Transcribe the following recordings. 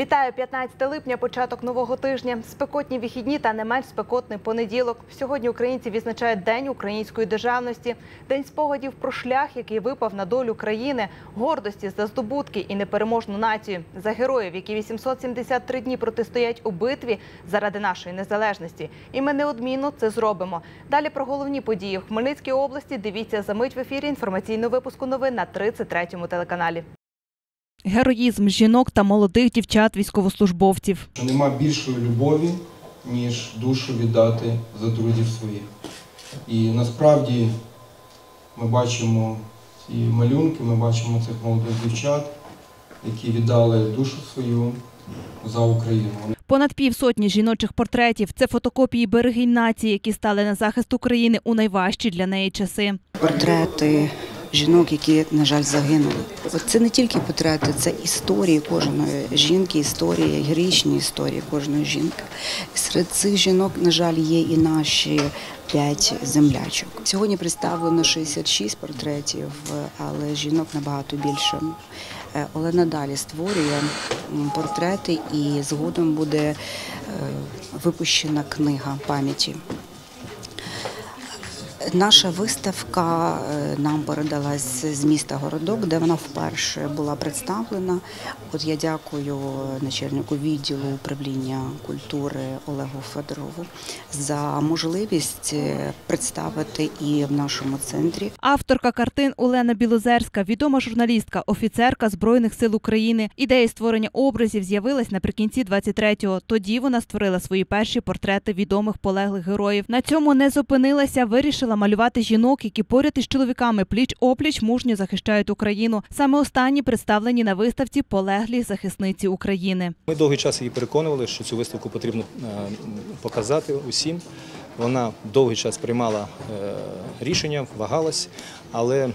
Вітаю! 15 липня – початок нового тижня. Спекотні вихідні та не менш спекотний понеділок. Сьогодні українці відзначають День української державності. День спогадів про шлях, який випав на долю країни, гордості за здобутки і непереможну націю. За героїв, які 873 дні протистоять у битві заради нашої незалежності. І ми неодмінно це зробимо. Далі про головні події в Хмельницькій області дивіться за мить в ефірі інформаційного випуску новин на 33-му телеканалі. Героїзм жінок та молодих дівчат-військовослужбовців. Нема більшої любові, ніж душу віддати за друзів своїх. І насправді ми бачимо ці малюнки, ми бачимо цих молодих дівчат, які віддали душу свою за Україну. Понад півсотні жіночих портретів – це фотокопії берегинь нації, які стали на захист України у найважчі для неї часи. Портрети жінок, які, на жаль, загинули. Це не тільки портрети, це історії кожної жінки, історії, героїчні історії кожної жінки. Серед цих жінок, на жаль, є і наші 5 землячок. Сьогодні представлено 66 портретів, але жінок набагато більше. Олена далі створює портрети і згодом буде випущена книга пам'яті. Наша виставка нам передалась з міста Городок, де вона вперше була представлена. От я дякую начальнику відділу управління культури Олегу Федорову за можливість представити і в нашому центрі. Авторка картин Олена Білозерська, відома журналістка, офіцерка Збройних сил України. Ідея створення образів з'явилась наприкінці 23-го. Тоді вона створила свої перші портрети відомих полеглих героїв. На цьому не зупинилася, вирішила малювати жінок, які поряд із чоловіками пліч-опліч мужньо захищають Україну. Саме останні представлені на виставці «Полеглі захисниці України». Ми довгий час її переконували, що цю виставку потрібно показати усім. Вона довгий час приймала рішення, вагалась, але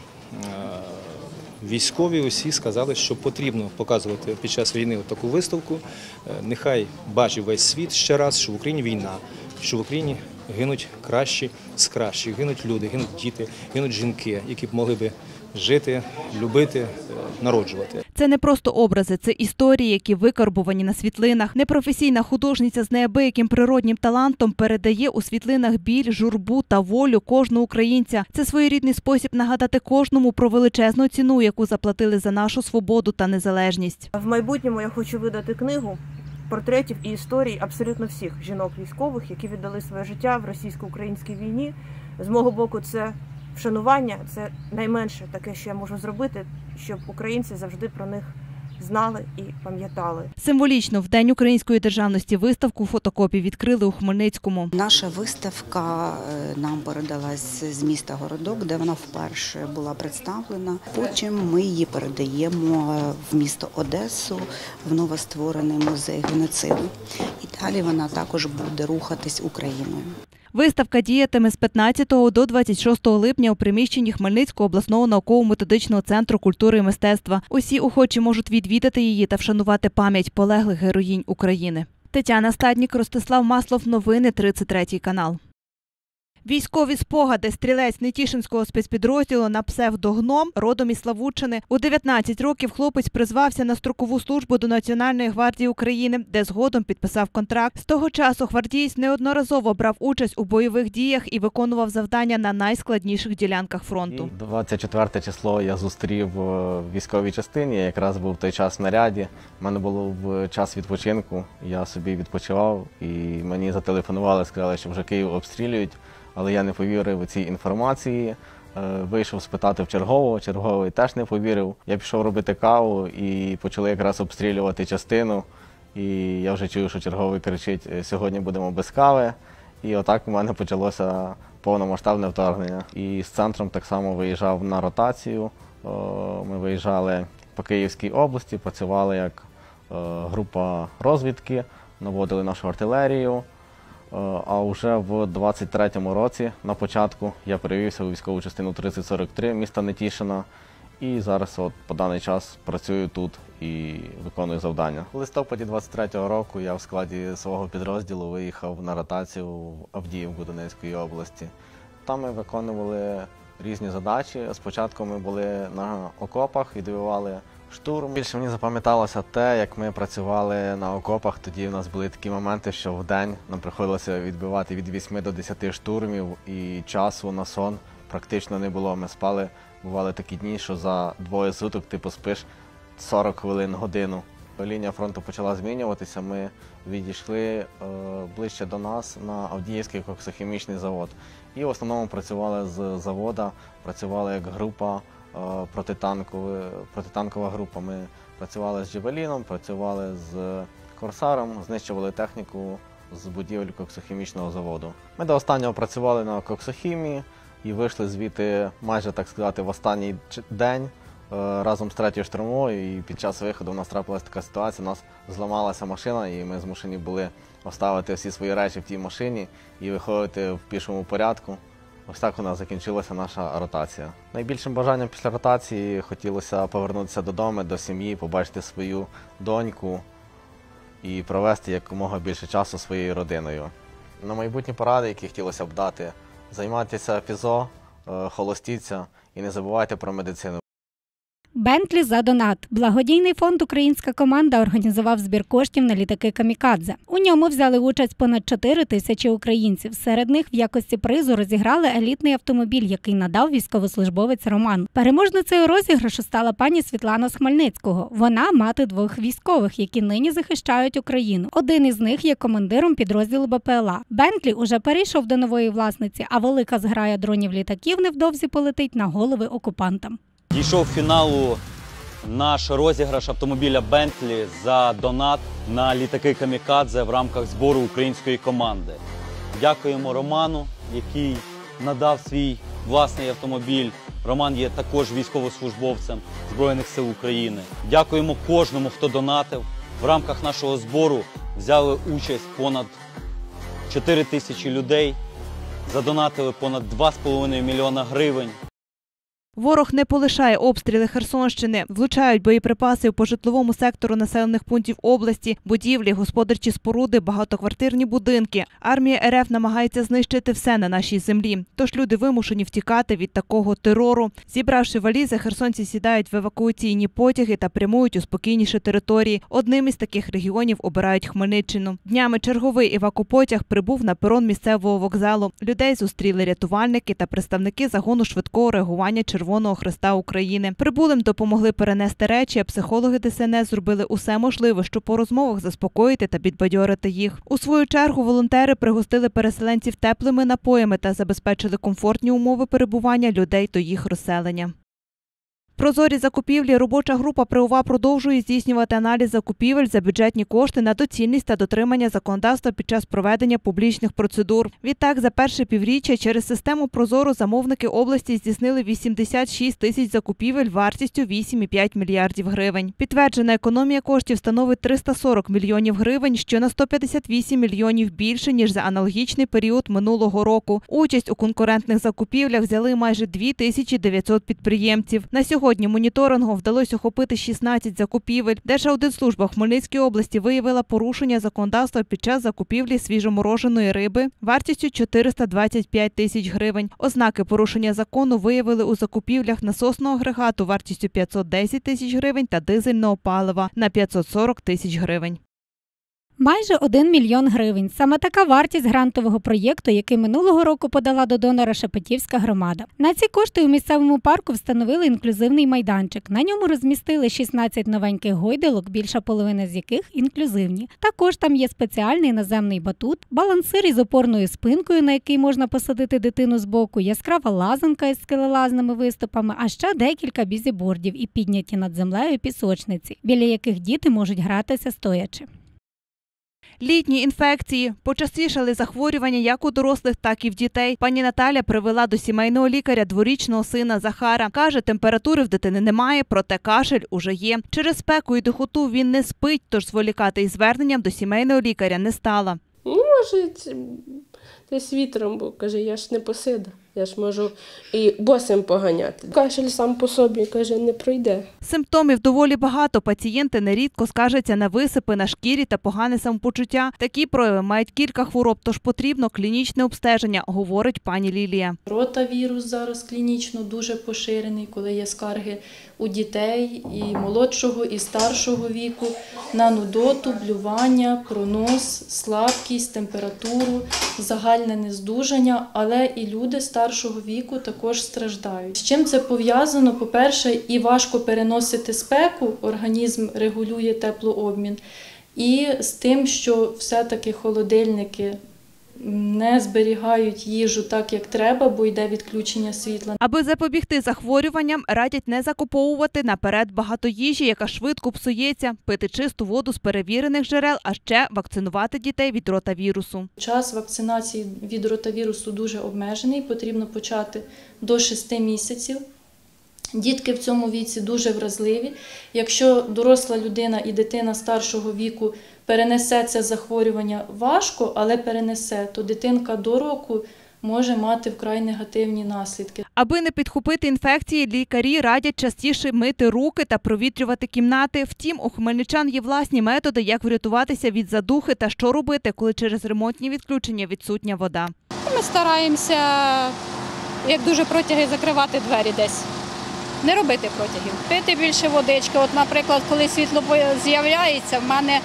військові усі сказали, що потрібно показувати під час війни таку виставку. Нехай бачить весь світ ще раз, що в Україні війна, що в Україні гинуть кращі з кращих, гинуть люди, гинуть діти, гинуть жінки, які б могли би жити, любити, народжувати. Це не просто образи, це історії, які викарбувані на світлинах. Непрофесійна художниця з неабияким природнім талантом передає у світлинах біль, журбу та волю кожного українця. Це своєрідний спосіб нагадати кожному про величезну ціну, яку заплатили за нашу свободу та незалежність. В майбутньому я хочу видати книгу портретів і історій абсолютно всіх жінок-військових, які віддали своє життя в російсько-українській війні. З мого боку, це вшанування, це найменше таке, що я можу зробити, щоб українці завжди про них знали і пам'ятали. Символічно в День української державності виставку фотокопій відкрили у Хмельницькому. Наша виставка нам передалась з міста Городок, де вона вперше була представлена. Потім ми її передаємо в місто Одесу, в новостворений музей геноциду. І далі вона також буде рухатись Україною. Виставка діятиме з 15 до 26 липня у приміщенні Хмельницького обласного науково-методичного центру культури і мистецтва. Усі охочі можуть відвідати її та вшанувати пам'ять полеглих героїнь України. Тетяна Стаднік, Ростислав Маслов. Новини 33 канал. Військові спогади. Стрілець Нетішинського спецпідрозділу на псевдо «Гном», родом із Славутчини. У 19 років хлопець призвався на строкову службу до Національної гвардії України, де згодом підписав контракт. З того часу гвардієць неодноразово брав участь у бойових діях і виконував завдання на найскладніших ділянках фронту. 24 число я зустрів в військовій частині, я якраз був в той час в наряді. У мене було в час відпочинку, я собі відпочивав і мені зателефонували, сказали, що вже Київ обстрілюють. Але я не повірив цій інформації, вийшов спитати в чергового, черговий теж не повірив. Я пішов робити каву і почали якраз обстрілювати частину. І я вже чую, що черговий кричить: «Сьогодні будемо без кави». І отак у мене почалося повномасштабне вторгнення. І з центром так само виїжджав на ротацію. Ми виїжджали по Київській області, працювали як група розвідки, наводили нашу артилерію. А вже в 23-му році, на початку, я перевівся у військову частину 3043 міста Нетішина. І зараз по даний час працюю тут і виконую завдання. У листопаді 23-го року я в складі свого підрозділу виїхав на ротацію в Авдіївку Донецької області. Там ми виконували різні задачі. Спочатку ми були на окопах, відвоювали Штурм. Більше мені запам'яталося те, як ми працювали на окопах. Тоді в нас були такі моменти, що в день нам приходилося відбивати від 8 до 10 штурмів, і часу на сон практично не було. Ми спали, бували такі дні, що за 2 суток ти поспиш 40 хвилин, годину. Лінія фронту почала змінюватися, ми відійшли ближче до нас на Авдіївський коксохімічний завод. І в основному працювали з заводу, працювали як група, протитанкова група. Ми працювали з «Джавеліном», працювали з «Корсаром», знищували техніку з будівель коксохімічного заводу. Ми до останнього працювали на коксохімії і вийшли звідти майже, так сказати, в останній день разом з 3-ю штурмовою, і під час виходу у нас трапилася така ситуація, у нас зламалася машина, і ми змушені були оставити всі свої речі в тій машині і виходити в пішому порядку. Ось так у нас закінчилася наша ротація. Найбільшим бажанням після ротації хотілося повернутися додому, до сім'ї, побачити свою доньку і провести якомога більше часу зі своєю родиною. На майбутні поради, які хотілося б дати: займайтеся фізо, холостіться і не забувайте про медицину. Бентлі за донат. Благодійний фонд «Українська команда» організував збір коштів на літаки «Камікадзе». У ньому взяли участь понад 4 тисячі українців. Серед них в якості призу розіграли елітний автомобіль, який надав військовослужбовець Роман. Переможницею розіграшу стала пані Світлана з Хмельницького. Вона – мати 2 військових, які нині захищають Україну. Один із них є командиром підрозділу БПЛА. Бентлі уже перейшов до нової власниці, а велика зграя дронів-літаків невдовзі полетить на голови окупантам. Дійшов фіналу наш розіграш автомобіля «Бентлі» за донат на літаки «Камікадзе» в рамках збору української команди. Дякуємо Роману, який надав свій власний автомобіль. Роман є також військовослужбовцем Збройних сил України. Дякуємо кожному, хто донатив. В рамках нашого збору взяли участь понад 4 тисячі людей, задонатили понад 2,5 мільйона гривень. Ворог не полишає обстріли Херсонщини. Влучають боєприпаси по житловому сектору населених пунктів області, будівлі, господарчі споруди, багатоквартирні будинки. Армія РФ намагається знищити все на нашій землі. Тож люди вимушені втікати від такого терору. Зібравши валізи, херсонці сідають в евакуаційні потяги та прямують у спокійніші території. Одним із таких регіонів обирають Хмельниччину. Днями черговий евакупотяг прибув на перон місцевого вокзалу. Людей зустріли рятувальники та представники загону швидкого реагування Червоного Хреста України. Прибулим допомогли перенести речі, а психологи ДСНС зробили усе можливе, щоб по розмовах заспокоїти та підбадьорити їх. У свою чергу волонтери пригостили переселенців теплими напоями та забезпечили комфортні умови перебування людей до їх розселення. Прозорі закупівлі. Робоча група при ОВА продовжує здійснювати аналіз закупівель за бюджетні кошти на доцільність та дотримання законодавства під час проведення публічних процедур. Відтак, за перше півріччя через систему «Прозоро» замовники області здійснили 86 тисяч закупівель вартістю 8,5 мільярдів гривень. Підтверджена економія коштів становить 340 мільйонів гривень, що на 158 мільйонів більше, ніж за аналогічний період минулого року. Участь у конкурентних закупівлях взяли майже 2900 підприємців. На сьогодні моніторингом вдалося охопити 16 закупівель. Держаудитслужба в Хмельницькій області виявила порушення законодавства під час закупівлі свіжомороженої риби вартістю 425 тисяч гривень. Ознаки порушення закону виявили у закупівлях насосного агрегату вартістю 510 тисяч гривень та дизельного палива на 540 тисяч гривень. Майже 1 мільйон гривень. Саме така вартість грантового проєкту, який минулого року подала до донора Шепетівська громада. На ці кошти у місцевому парку встановили інклюзивний майданчик. На ньому розмістили 16 новеньких гойдалок, більша половина з яких інклюзивні. Також там є спеціальний наземний батут, балансир із опорною спинкою, на який можна посадити дитину збоку, яскрава лазанка із скелелазними виступами, а ще декілька бізібордів і підняті над землею пісочниці, біля яких діти можуть гратися стоячи. Літні інфекції. Почастішали захворювання як у дорослих, так і в дітей. Пані Наталя привела до сімейного лікаря дворічного сина Захара. Каже, температури в дитини немає, проте кашель уже є. Через спеку і духоту він не спить, тож зволікати із зверненням до сімейного лікаря не стала. Може, десь вітром, бо, каже, я ж не посида. Я ж можу і босим поганяти. Кашель сам по собі, каже, не пройде. Симптомів доволі багато. Пацієнти нерідко скаржаться на висипи на шкірі та погане самопочуття. Такі прояви мають кілька хвороб, тож потрібно клінічне обстеження, говорить пані Лілія. Ротавірус зараз клінічно дуже поширений, коли є скарги у дітей і молодшого, і старшого віку на нудоту, блювання, пронос, слабкість, температуру, загальне нездужання, але і люди старшого віку також страждають. З чим це пов'язано? По-перше, і важко переносити спеку, організм регулює теплообмін, і з тим, що все-таки холодильники не зберігають їжу так, як треба, бо йде відключення світла. Аби запобігти захворюванням, радять не закуповувати наперед багато їжі, яка швидко псується, пити чисту воду з перевірених джерел, а ще вакцинувати дітей від ротавірусу. Час вакцинації від ротавірусу дуже обмежений, потрібно почати до 6 місяців. Дітки в цьому віці дуже вразливі. Якщо доросла людина і дитина старшого віку перенесе це захворювання важко, але перенесе, то дитинка до року може мати вкрай негативні наслідки. Аби не підхопити інфекції, лікарі радять частіше мити руки та провітрювати кімнати. Втім, у хмельничан є власні методи, як врятуватися від задухи та що робити, коли через ремонтні відключення відсутня вода. Ми стараємося, як дуже протяги, закривати двері десь. Не робити протягів, пити більше водички. От, наприклад, коли світло з'являється, в мене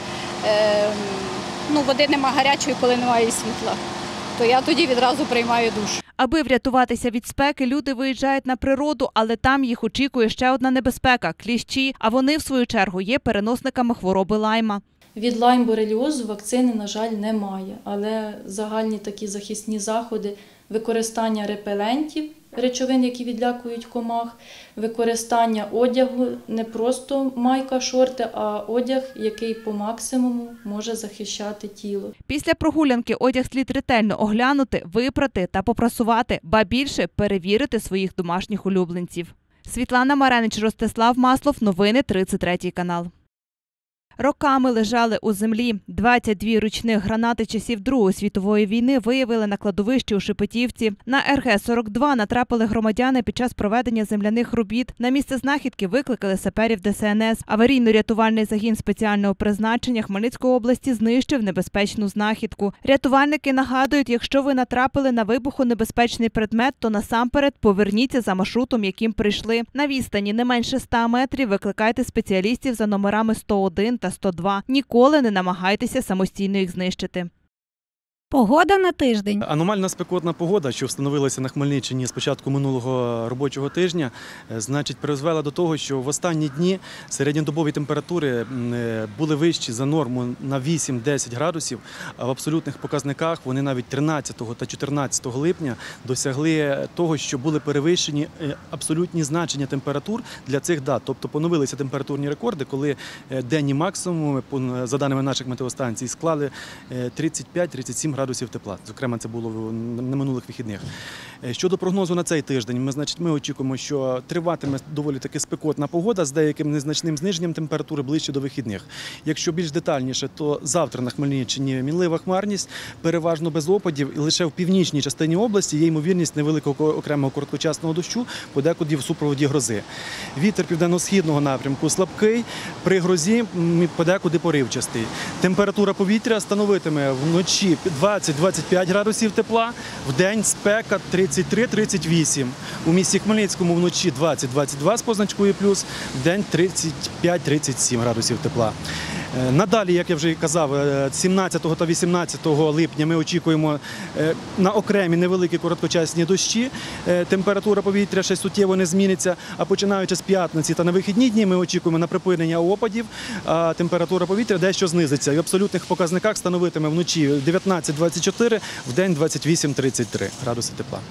води нема гарячої, коли немає світла, то я тоді відразу приймаю душ. Аби врятуватися від спеки, люди виїжджають на природу, але там їх очікує ще одна небезпека – кліщі, а вони, в свою чергу, є переносниками хвороби Лайма. Від лайм-бореліозу вакцини, на жаль, немає, але загальні такі захисні заходи, використання репелентів, речовин, які відлякують комах, використання одягу, не просто майка, шорти, а одяг, який по максимуму може захищати тіло. Після прогулянки одяг слід ретельно оглянути, випрати та попрасувати, ба більше перевірити своїх домашніх улюбленців. Світлана Маренич, Ростислав Маслов, новини 33 канал. Роками лежали у землі. 22 ручних гранати часів Другої світової війни виявили на кладовищі у Шепетівці. На РГ-42 натрапили громадяни під час проведення земляних робіт. На місце знахідки викликали саперів ДСНС. Аварійно-рятувальний загін спеціального призначення Хмельницької області знищив небезпечну знахідку. Рятувальники нагадують, якщо ви натрапили на вибухонебезпечний предмет, то насамперед поверніться за маршрутом, яким прийшли. На відстані не менше 100 метрів викликайте спеціалістів за номерами 101 та 102. Ніколи не намагайтеся самостійно їх знищити. Погода на тиждень. Аномальна спекотна погода, що встановилася на Хмельниччині з початку минулого робочого тижня, призвела до того, що в останні дні середньодобові температури були вищі за норму на 8-10 градусів, а в абсолютних показниках вони навіть 13 та 14 липня досягли того, що були перевищені абсолютні значення температур для цих дат. Тобто поновилися температурні рекорди, коли денні максимуми, за даними наших метеостанцій, склали 35-37 градусів тепла. Зокрема, це було на минулих вихідних. Щодо прогнозу на цей тиждень, ми очікуємо, що триватиме доволі таки спекотна погода з деяким незначним зниженням температури ближче до вихідних. Якщо більш детальніше, то завтра на Хмельниччині мінлива хмарність, переважно без опадів, і лише в північній частині області є ймовірність невеликого окремого короткочасного дощу, подекуди в супроводі грози. Вітер південно-східного напрямку слабкий, при грозі подекуди поривчастий. Температура повітря становитиме вночі 20-25 градусів тепла, вдень спека 33-38. У місті Хмельницькому вночі 20-22 з позначкою плюс, вдень 35-37 градусів тепла. Надалі, як я вже казав, 17 та 18 липня ми очікуємо на окремі невеликі короткочасні дощі. Температура повітря ще суттєво не зміниться, а починаючи з п'ятниці та на вихідні дні ми очікуємо на припинення опадів, а температура повітря дещо знизиться. І в абсолютних показниках становитиме вночі 19-24, вдень 28-33 градуси тепла.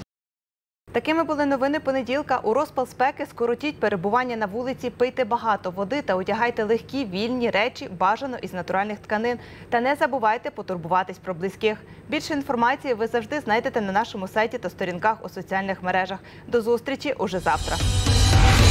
Такими були новини понеділка. У розпал спеки скоротіть перебування на вулиці, пийте багато води та одягайте легкі, вільні речі, бажано із натуральних тканин. Та не забувайте потурбуватись про близьких. Більше інформації ви завжди знайдете на нашому сайті та сторінках у соціальних мережах. До зустрічі уже завтра.